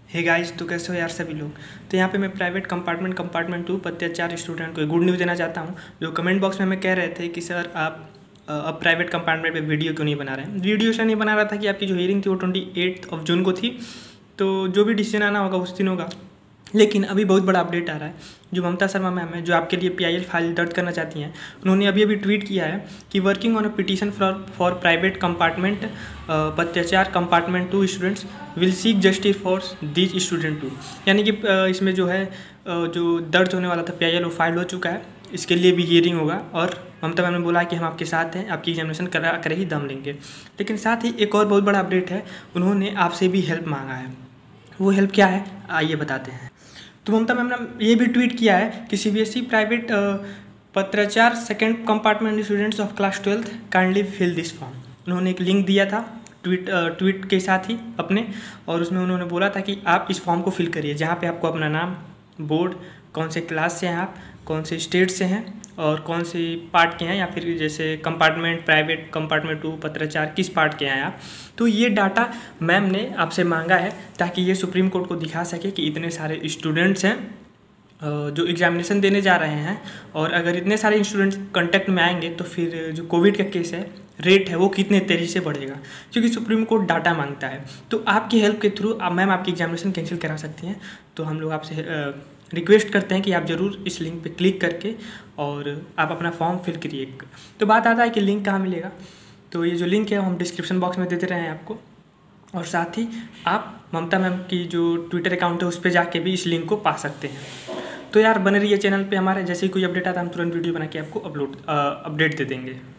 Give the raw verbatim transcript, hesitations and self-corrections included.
Hey guys, तो कैसे हो यार सभी लोग। तो यहाँ पे मैं प्राइवेट कंपार्टमेंट कंपार्टमेंट टू पत्याचार स्टूडेंट को गुड न्यूज़ देना चाहता हूँ। जो कमेंट बॉक्स में हमें कह रहे थे कि सर आप अ, अब प्राइवेट कंपार्टमेंट पे वीडियो क्यों नहीं बना रहे हैं। वीडियो इसलिए नहीं बना रहा था कि आपकी जो हियरिंग थी वो ट्वेंटी एट्थ ऑफ जून को थी, तो जो भी डिसीजन आना होगा उस दिन होगा। लेकिन अभी बहुत बड़ा अपडेट आ रहा है। जो ममता शर्मा मैम है, जो आपके लिए पीआईएल फाइल दर्ज करना चाहती हैं, उन्होंने अभी अभी ट्वीट किया है कि working on a petition for for private compartment पत्याचार compartment two students will seek justice for this student too. यानी कि अ, इसमें जो है अ, जो दर्ज होने वाला था पीआईएल वो फाइल हो चुका है। इसके लिए भी हियरिंग होगा और ममता मैम ने बोला कि हम आपके साथ हैं, आपकी एग्जामिनेशन करा कर ही दम लेंगे। लेकिन साथ ही एक और बहुत बड़ा अपडेट है, उन्होंने आपसे भी हेल्प मांगा है। वो हेल्प क्या है आइए बताते हैं। तो ममता मैम ने ये भी ट्वीट किया है कि सीबीएसई प्राइवेट पत्राचार second compartment students of class twelfth kindly fill this form. उन्होंने एक लिंक दिया था ट्वीट ट्वीट के साथ ही अपने, और उसमें उन्होंने बोला था कि आप इस फॉर्म को फिल करिए, जहाँ पे आपको अपना नाम, बोर्ड, कौन से क्लास से हैं आप, कौन से स्टेट से हैं और कौन सी पार्ट के हैं, या फिर जैसे कंपार्टमेंट प्राइवेट कंपार्टमेंट टू पत्राचार किस पार्ट के हैं आप। तो ये डाटा मैम ने आपसे मांगा है ताकि ये सुप्रीम कोर्ट को दिखा सके कि इतने सारे स्टूडेंट्स हैं जो एग्जामिनेशन देने जा रहे हैं, और अगर इतने सारे स्टूडेंट्स कांटेक्ट में आएंगे तो फिर जो कोविड का केस है, रेट है, वो कितने तेज़ी से बढ़ेगा, क्योंकि सुप्रीम कोर्ट डाटा मांगता है। तो आपकी हेल्प के थ्रू आप मैम आपकी एग्जामिनेशन कैंसिल करा सकती हैं। तो हम लोग आपसे रिक्वेस्ट करते हैं कि आप ज़रूर इस लिंक पे क्लिक करके और आप अपना फॉर्म फिल करिए। तो बात आता है कि लिंक कहाँ मिलेगा। तो ये जो लिंक है वो हम डिस्क्रिप्शन बॉक्स में दे दे रहे हैं आपको, और साथ ही आप ममता मैम की जो ट्विटर अकाउंट है उस पर जाके भी इस लिंक को पा सकते हैं। तो यार बने रहिए चैनल पे हमारे, जैसे ही कोई अपडेट आता है हम तुरंत वीडियो बना के आपको अपलोड अपडेट दे देंगे।